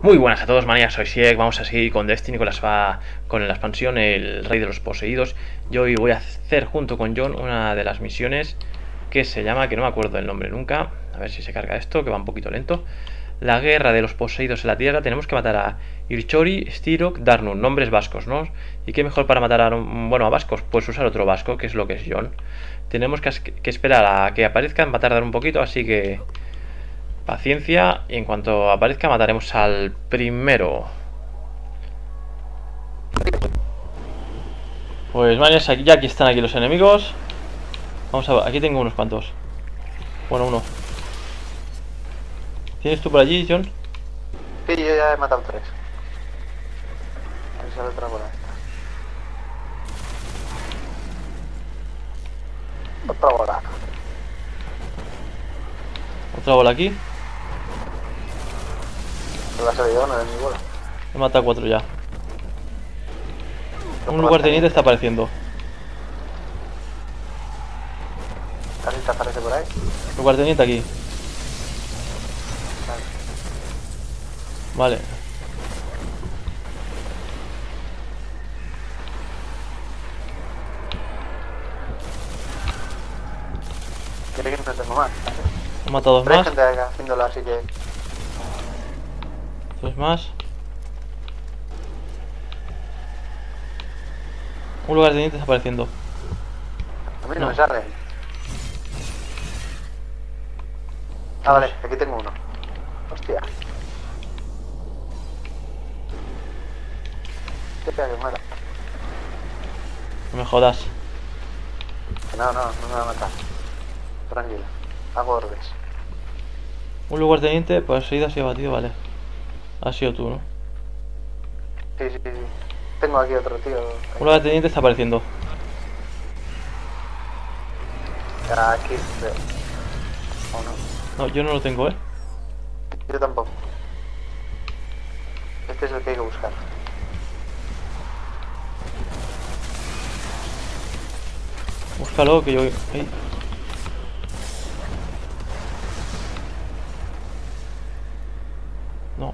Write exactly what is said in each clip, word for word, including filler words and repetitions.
Muy buenas a todos, manías, soy Sieg. Vamos a seguir con Destiny, con la, spa, con la expansión El Rey de los Poseídos. Yo hoy voy a hacer junto con John una de las misiones que se llama, que no me acuerdo el nombre nunca. A ver si se carga esto, que va un poquito lento. La guerra de los poseídos en la tierra. Tenemos que matar a Irchori, Stirok, Darnur, nombres vascos, ¿no? ¿Y qué mejor para matar a, bueno, a vascos? Pues usar otro vasco, que es lo que es John. Tenemos que, que esperar a que aparezcan, va a tardar un poquito, así que... paciencia, y en cuanto aparezca mataremos al primero. Pues vale, ya aquí están aquí los enemigos. Vamos a ver, aquí tengo unos cuantos. Bueno, uno. ¿Tienes tú por allí, John? Sí, yo ya he matado tres. Ahí sale otra bola esta. Otra bola. Otra bola aquí. ¿No la ha salido una de mi bola? He matado a cuatro ya. Un lugar teniente está apareciendo. Casi te aparece por ahí. Lugar teniente aquí. Vale. ¿Quiere que no tengo más? He matado dos Pero hay más. gente haciéndolo, así que... Tres más. Un lugar teniente está apareciendo. A mí no, No. me sale. Ah, vale, aquí tengo uno. Hostia. Hostia, que muera. No me jodas. Que no, no, no me va a matar. Tranquilo. Hago orbes. Un lugar teniente, pues seguido ha sido batido, vale. Has sido tú, ¿no? Sí, sí, sí. Tengo aquí otro tío. Un lugar teniente está apareciendo. Aquí veo. ¿O no? No, yo no lo tengo, ¿eh? Yo tampoco. Este es el que hay que buscar. Búscalo, que yo... Ay. No.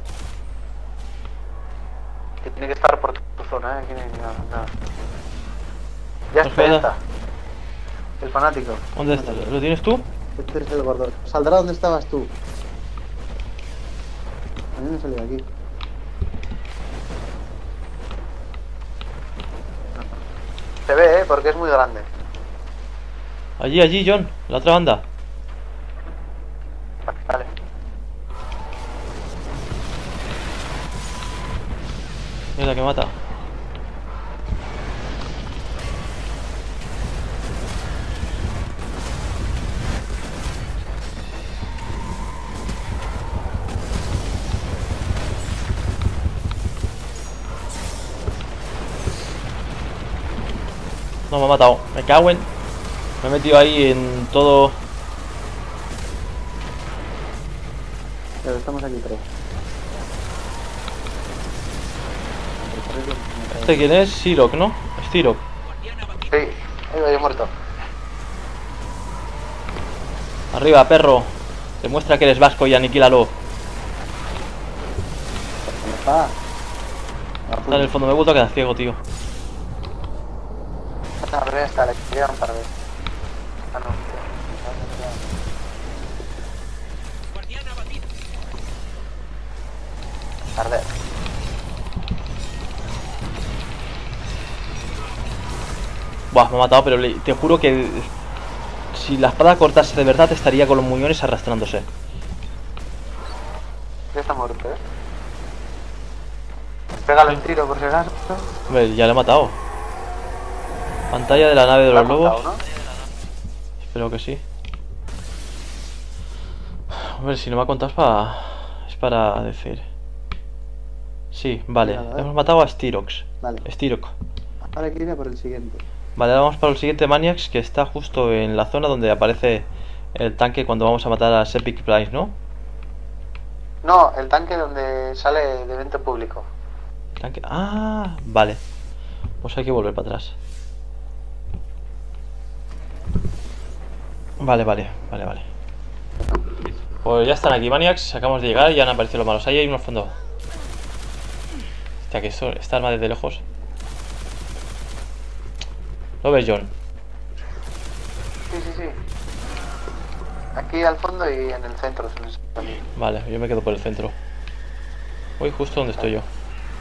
Que tiene que estar por tu zona, ¿eh? Aquí no hay nada. nada. Ya ¿No está, ya jodas? está. El fanático. ¿Dónde está? ¿Lo tienes tú? Este es el gordo. Saldrá donde estabas tú. A mí me salió aquí. Se ve, ¿eh? Porque es muy grande. Allí, allí, John. La otra banda. Vale. Mira que mata. No, me ha matado. Me cago en... Me he metido ahí en todo... Pero estamos aquí tres. ¿Este quién es? Sirok, ¿no? Stirok. Sí, ahí va, yo muerto. Arriba, perro. Demuestra que eres vasco y aniquílalo. ¿Dónde está? Está en el fondo. Me he vuelto a quedar ciego, tío. A ver, está, le quedan para ver. Ah, no. Arder. Buah, me ha matado, pero le- te juro que... Si la espada cortase de verdad, estaría con los muñones arrastrándose. Ya está muerto, ¿eh? Pégale un tiro por si acaso. Hombre, ya le he matado. Pantalla de la nave de Lo los has lobos. matado, ¿no? Espero que sí. Hombre, si no me ha contado es para... Es para decir... Sí, vale. Mira, a ver. Hemos matado a Stirox. Vale. Stirok. Ahora hay que ir a por el siguiente. Vale, ahora vamos para el siguiente Maniacs, que está justo en la zona donde aparece el tanque cuando vamos a matar a Sepik Price, ¿no? No, el tanque donde sale de evento público. Tanque... Ah, vale. Pues hay que volver para atrás. Vale, vale, vale, vale. Pues ya están aquí Maniacs, acabamos de llegar y ya han aparecido los malos. Ahí hay unos fondos. Hostia, que eso, esta arma desde lejos. ¿Lo ves, John? Sí, sí, sí. Aquí al fondo y en el centro suelen salir. Vale, yo me quedo por el centro. Voy justo donde estoy yo.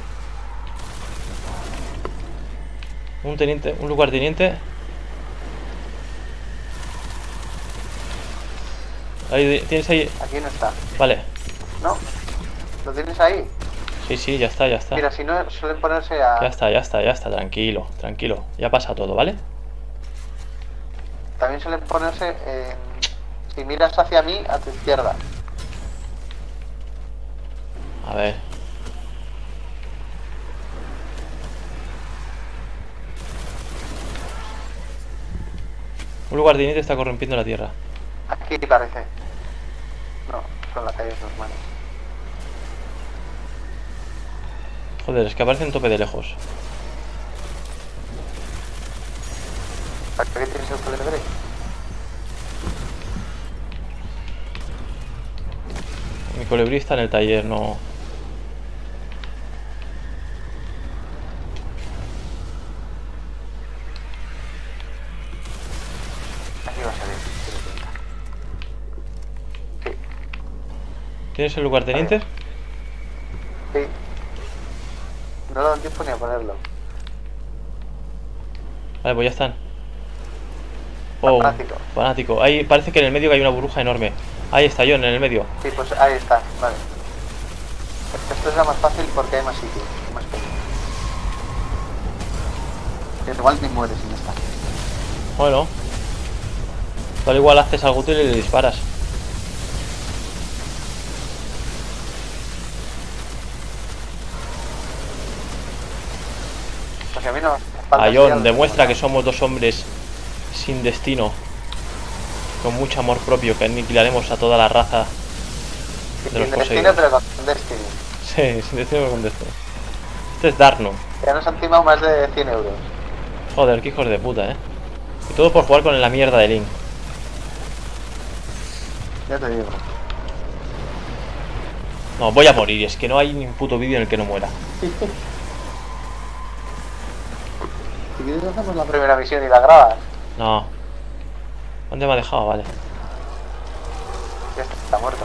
Un teniente, un lugarteniente. Ahí, tienes ahí. Aquí no está. Vale. ¿No? ¿Lo tienes ahí? Sí, sí, ya está, ya está. Mira, si no suelen ponerse a... Ya está, ya está, ya está, tranquilo, tranquilo. Ya pasa todo, ¿vale? También suelen ponerse en... Si miras hacia mí, a tu izquierda. A ver. Un lugarteniente está corrompiendo la tierra. Aquí parece. No, son las calles normales. Joder, es que aparece un tope de lejos. ¿Para qué tienes el colibrí? Mi colibrí está en el taller, no. Aquí va a salir. Sí. ¿Tienes el lugarteniente? Sí. No le dan tiempo ni a ponerlo. Vale, pues ya están. Oh, Fanático. fanático. Ahí parece que en el medio hay una burbuja enorme. Ahí está John, en el medio. Sí, pues ahí está, vale. Esto es la más fácil porque hay más sitios, más pequeño. Igual ni mueres sin estar. Bueno. Tal igual haces algo útil y le disparas. Porque a mí no... A John, demuestra que somos dos hombres sin destino, con mucho amor propio, que aniquilaremos a toda la raza de los sin destino, poseídos. pero con destiny. Sí, sin destino, pero con destino. Este es Darno. Ya nos han timado más de cien euros. Joder, qué hijos de puta, eh. Y todo por jugar con la mierda de Link. Ya te digo. No, voy a morir, es que no hay ni un puto vídeo en el que no muera. Si quieres hacemos la primera misión y la grabas. No. ¿Dónde me ha dejado? Vale. Ya está, está muerto.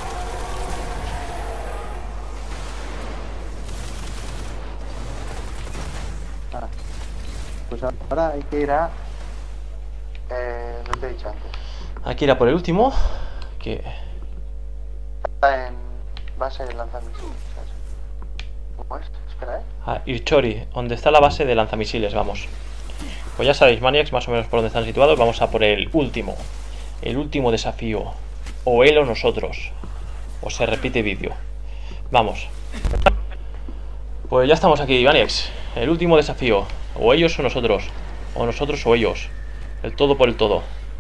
Ah. Pues ahora hay que ir a... Eh, no te he dicho antes. Hay que ir a por el último. Que... Está en base de lanzamisiles. ¿Cómo es? Espera, eh. A Irchori, donde está la base de lanzamisiles, vamos. Pues ya sabéis, Maniacs, más o menos por donde están situados. Vamos a por el último. El último desafío. O él o nosotros. O se repite vídeo. Vamos. Pues ya estamos aquí, Maniacs. El último desafío. O ellos o nosotros. O nosotros o ellos. El todo por el todo.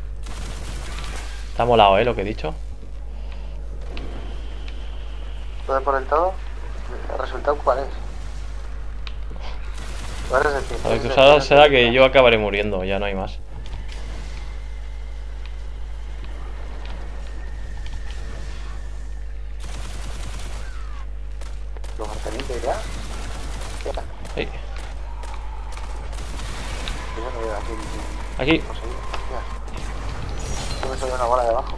Está molado, ¿eh? Lo que he dicho. Todo por el todo. ¿El resultado cuál es? ¿Cuál es decir? A ver, que será, será que yo acabaré muriendo. Ya no hay más. Lugarteniente ya. Hey. Yo no veo aquí. Aquí. Yo me soy una bola de abajo.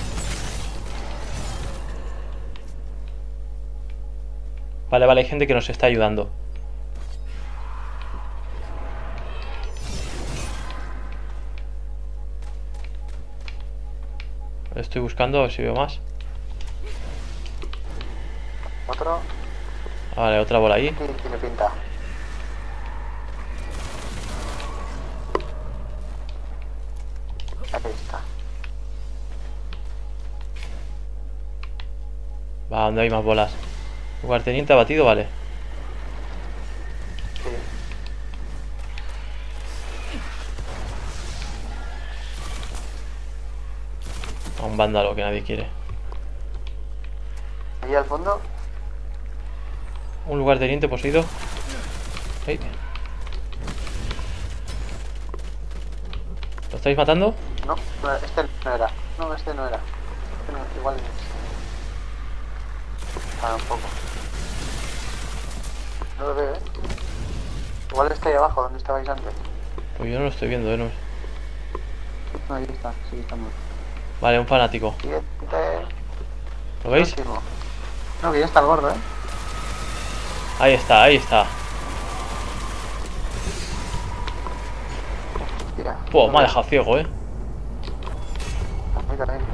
Vale, vale, hay gente que nos está ayudando. Estoy buscando a ver si veo más. Otro. Vale, otra bola ahí. Sí, tiene pinta. Aquí está. Va, donde hay más bolas. Lugarteniente abatido, vale. Sí. A un vándalo que nadie quiere. Allí al fondo. Un lugarteniente poseído. Hey. ¿Lo estáis matando? No, no, este no era. No, este no era. Este no, igual es. Ah, un poco. No lo veo, ¿eh? Igual está ahí abajo, donde estabais antes. Pues yo no lo estoy viendo, ¿eh? No. No, ahí está, sí, estamos. Vale, un fanático. Siguiente. ¿Lo veis? Último. No, que ya está el gordo, ¿eh? Ahí está, ahí está. Tira. Puh, me ha dejado ciego, ¿eh? A mí también.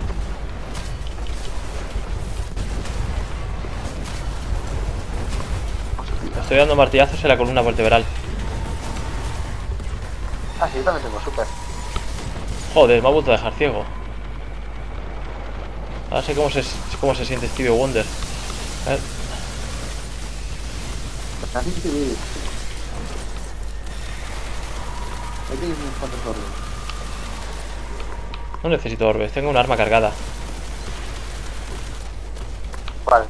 Le estoy dando martillazos en la columna vertebral. Ah, sí, yo también tengo super. Joder, me ha vuelto a dejar ciego. Ahora sé cómo se, cómo se siente Stevie Wonder. A ver. Así que sí. Ahí tienes unos cuantos orbes. No necesito orbes, tengo un arma cargada. ¿Cuál?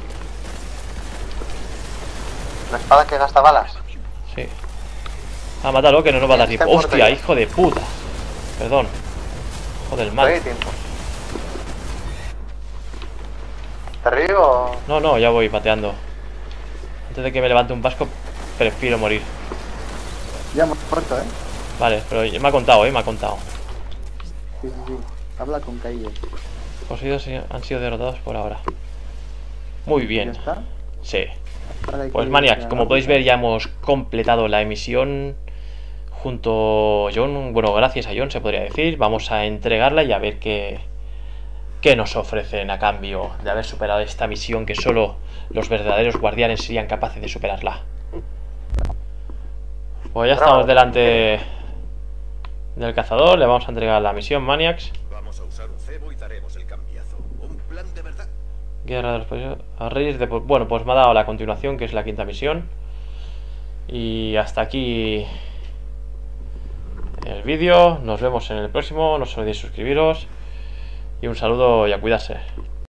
¿La espada que gasta balas? Sí. Ah, mátalo, que no nos va a dar Está tiempo. muerto ¡Hostia, ya. hijo de puta! Perdón. Joder, ¿Todavía mal. hay tiempo? ¿Te río o...? No, no, ya voy pateando. Antes de que me levante un vasco, prefiero morir. Ya hemos muerto, ¿eh? Vale, pero me ha contado, eh, me ha contado. Sí, sí, sí. Habla con Caille. Poseídos han sido derrotados por ahora. Muy bien. ¿Ya está? Sí. Ahora hay que Pues ir Maniacs, a- como podéis ver ya hemos completado la emisión junto a John, bueno, gracias a John se podría decir. Vamos a entregarla y a ver qué, qué nos ofrecen a cambio de haber superado esta misión que solo los verdaderos guardianes serían capaces de superarla. Pues ya estamos delante del cazador, le vamos a entregar la misión Maniacs. Vamos a usar un cebo y daremos el cambiazo. Un plan de verdad. Guerra de los países a reyes de... Bueno, pues me ha dado la continuación, que es la quinta misión. Y hasta aquí el vídeo. Nos vemos en el próximo. No os olvidéis suscribiros. Y un saludo y a cuidarse.